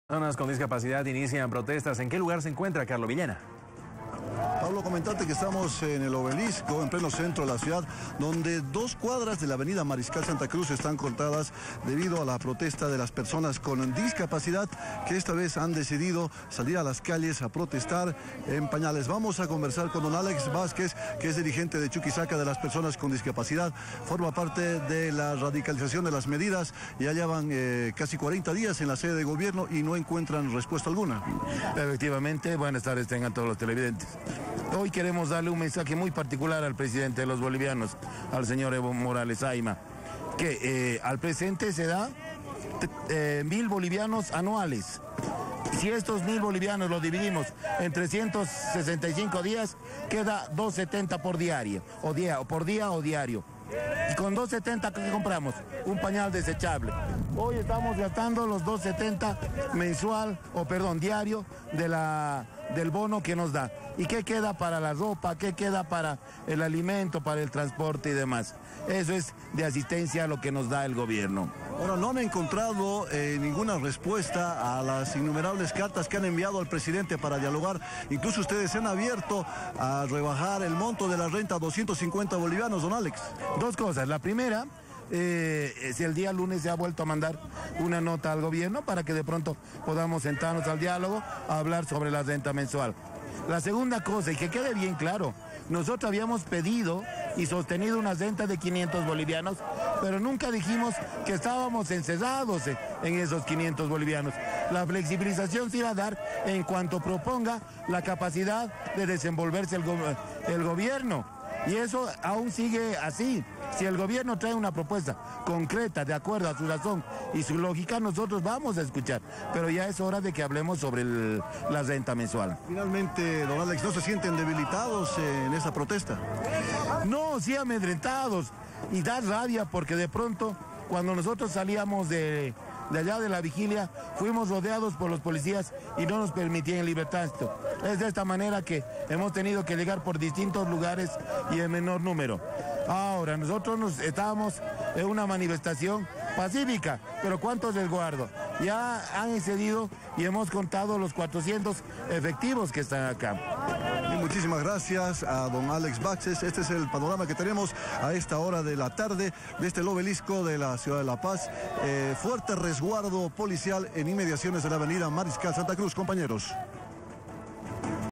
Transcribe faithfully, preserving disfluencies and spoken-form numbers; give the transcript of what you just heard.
Personas con discapacidad inician protestas. ¿En qué lugar se encuentra Carlos Villena? Pablo, comentarte que estamos en el Obelisco, en pleno centro de la ciudad, donde dos cuadras de la avenida Mariscal Santa Cruz están cortadas debido a la protesta de las personas con discapacidad que esta vez han decidido salir a las calles a protestar en pañales. Vamos a conversar con don Alex Vázquez, que es dirigente de Chuquisaca de las personas con discapacidad, forma parte de la radicalización de las medidas. Ya llevan eh, casi cuarenta días en la sede de gobierno y no encuentran respuesta alguna. Efectivamente, buenas tardes tengan todos los televidentes. Hoy queremos darle un mensaje muy particular al presidente de los bolivianos, al señor Evo Morales Ayma, que eh, al presente se da eh, mil bolivianos anuales. Si estos mil bolivianos los dividimos en trescientos sesenta y cinco días, queda doscientos setenta por diario, o día, o por día o diario. Y con doscientos setenta, ¿qué compramos? Un pañal desechable. Hoy estamos gastando los doscientos setenta mensual, o perdón, diario, de la, del bono que nos da. ¿Y qué queda para la ropa? ¿Qué queda para el alimento, para el transporte y demás? Eso es de asistencia a lo que nos da el gobierno. Ahora, no han encontrado eh, ninguna respuesta a las innumerables cartas que han enviado al presidente para dialogar. Incluso ustedes se han abierto a rebajar el monto de la renta a doscientos cincuenta bolivianos, don Alex. Dos cosas. La primera, eh, si el día lunes se ha vuelto a mandar una nota al gobierno para que de pronto podamos sentarnos al diálogo a hablar sobre la renta mensual. La segunda cosa, y que quede bien claro, nosotros habíamos pedido y sostenido una renta de quinientos bolivianos, pero nunca dijimos que estábamos encerrados en esos quinientos bolivianos. La flexibilización se iba a dar en cuanto proponga la capacidad de desenvolverse el, go el gobierno. Y eso aún sigue así. Si el gobierno trae una propuesta concreta, de acuerdo a su razón y su lógica, nosotros vamos a escuchar. Pero ya es hora de que hablemos sobre el, la renta mensual. Finalmente, don Alex, ¿no se sienten debilitados en esa protesta? No, sí amedrentados. Y da rabia porque de pronto, cuando nosotros salíamos de, de allá de la vigilia, fuimos rodeados por los policías y no nos permitían libertad. Es de esta manera que hemos tenido que llegar por distintos lugares y en menor número. Ahora, nosotros nos, estábamos en una manifestación pacífica, pero ¿cuántos resguardo? Ya han excedido y hemos contado los cuatrocientos efectivos que están acá. Y muchísimas gracias a don Alex Vázquez. Este es el panorama que tenemos a esta hora de la tarde desde el Obelisco de la ciudad de La Paz. Eh, fuerte resguardo policial en inmediaciones de la avenida Mariscal Santa Cruz, compañeros.